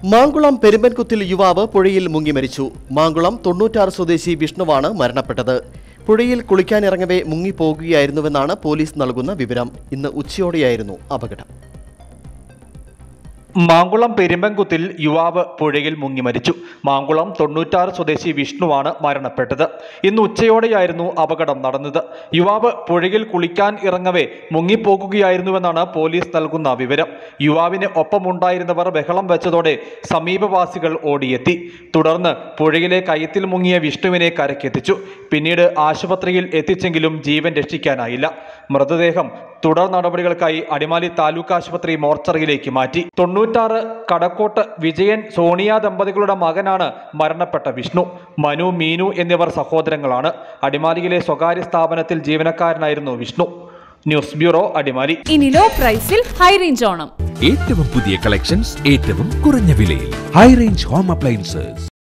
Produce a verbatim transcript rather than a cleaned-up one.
മാങ്കുളം പെരുമ്പൻകുത്തിൽ യുവാവ് പുഴയിൽ മുങ്ങി മരിച്ചു. മാങ്കുളം തൊണ്ണൂറ്റാറ് സ്വദേശി വിഷ്ണുവാണ് മരണപ്പെട്ടത്. പുഴയിൽ കുളിക്കാനിറങ്ങവേ മുങ്ങിപ്പോകുകയായിരുന്നുവെന്നാണ് പോലീസ് നൽകുന്ന വിവരം. ഇന്ന് ഉച്ചയോടെയായിരുന്നു അപകടം. മാങ്കുളം പെരുമ്പൻകുത്തിൽ യുവാവ് പുഴയിൽ മുങ്ങി മരിച്ചു. മാങ്കുളം തൊണ്ണൂറ്റാറ് സ്വദേശി വിഷ്ണുവാണ് മരണപ്പെട്ടത്. ഇന്ന് ഉച്ചയോടെയായിരുന്നു അപകടം നടന്നത്. യുവാവ് പുഴയിൽ കുളിക്കാൻ ഇറങ്ങവേ മുങ്ങിപ്പോകുകയായിരുന്നുവെന്നാണ് പോലീസ് നൽകുന്ന വിവരം. യുവാവിന് ഒപ്പമുണ്ടായിരുന്നവർ ബഹളം വെച്ചതോടെ സമീപവാസികൾ ഓടിയെത്തി. തുടർന്ന് പുഴയിലെ കയത്തിൽ മുങ്ങിയ വിഷ്ണുവിനെ കരക്കെത്തിച്ചു. പിന്നീട് ആശുപത്രിയിൽ എത്തിച്ചെങ്കിലും ജീവൻ രക്ഷിക്കാനായില്ല. മൃതദേഹം തുടർ നടപടികൾക്കായി അടിമാലി താലൂക്ക് ആശുപത്രി മോർച്ചറിയിലേക്ക് മാറ്റി. തൊണ്ണൂറ്റാറ് കടക്കോട്ട് വിജയൻ സോണിയ ദമ്പതികളുടെ മകനാണ് മരണപ്പെട്ട വിഷ്ണു. മനു, മീനു എന്നിവർ സഹോദരങ്ങളാണ്. അടിമാലിയിലെ സ്വകാര്യ സ്ഥാപനത്തിൽ ജീവനക്കാരനായിരുന്നു വിഷ്ണു. News bureau, Adimali. ഇനി ലോ പ്രൈസിൽ ഹൈ റേഞ്ച് ഓണം. ഏറ്റവും പുതിയ കളക്ഷൻസ് ഏറ്റവും കുറഞ്ഞ വിലയിൽ. High range home appliances.